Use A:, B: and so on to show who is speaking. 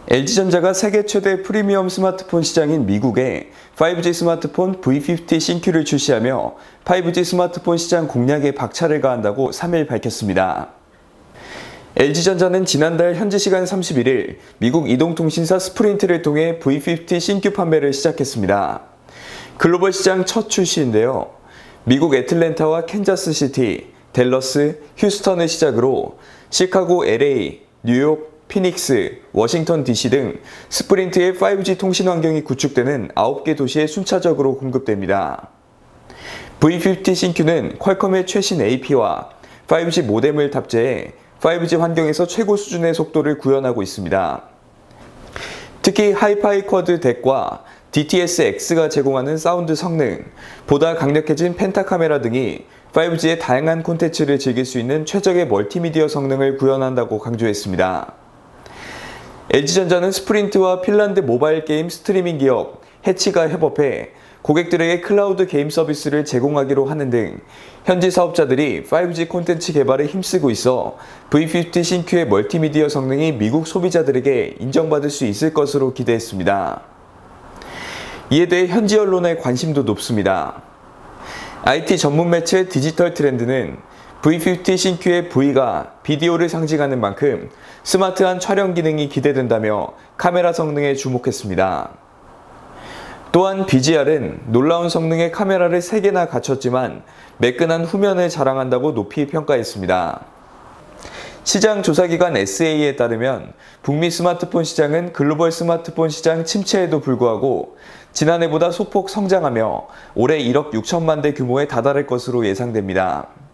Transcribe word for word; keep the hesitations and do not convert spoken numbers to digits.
A: 엘지전자가 세계 최대 프리미엄 스마트폰 시장인 미국에 파이브지 스마트폰 브이 피프티 신큐를 출시하며 파이브지 스마트폰 시장 공략에 박차를 가한다고 삼 일 밝혔습니다. 엘지전자는 지난달 현지 시간 삼십일 일 미국 이동통신사 스프린트를 통해 브이 피프티 신큐 판매를 시작했습니다. 글로벌 시장 첫 출시인데요. 미국 애틀랜타와 캔자스시티, 댈러스, 휴스턴을 시작으로 시카고, 엘에이, 뉴욕, 피닉스, 워싱턴 디씨 등 스프린트의 파이브지 통신 환경이 구축되는 아홉 개 도시에 순차적으로 공급됩니다. 브이 피프티 신큐는 퀄컴의 최신 에이피와 파이브지 모뎀을 탑재해 파이브지 환경에서 최고 수준의 속도를 구현하고 있습니다. 특히 하이파이 쿼드 덱과 디티에스엑스가 제공하는 사운드 성능, 보다 강력해진 펜타 카메라 등이 파이브지의 다양한 콘텐츠를 즐길 수 있는 최적의 멀티미디어 성능을 구현한다고 강조했습니다. 엘지전자는 스프린트와 핀란드 모바일 게임 스트리밍 기업 해치가 협업해 고객들에게 클라우드 게임 서비스를 제공하기로 하는 등 현지 사업자들이 파이브지 콘텐츠 개발에 힘쓰고 있어 브이 피프티 신큐의 멀티미디어 성능이 미국 소비자들에게 인정받을 수 있을 것으로 기대했습니다. 이에 대해 현지 언론의 관심도 높습니다. 아이티 전문 매체 디지털 트렌드는 브이 피프티 신큐의 V가 비디오를 상징하는 만큼 스마트한 촬영 기능이 기대된다며 카메라 성능에 주목했습니다. 또한 비지알은 놀라운 성능의 카메라를 세 개나 갖췄지만 매끈한 후면을 자랑한다고 높이 평가했습니다. 시장 조사기관 에스에이에 따르면 북미 스마트폰 시장은 글로벌 스마트폰 시장 침체에도 불구하고 지난해보다 소폭 성장하며 올해 일억 육천만 대 규모에 다다를 것으로 예상됩니다.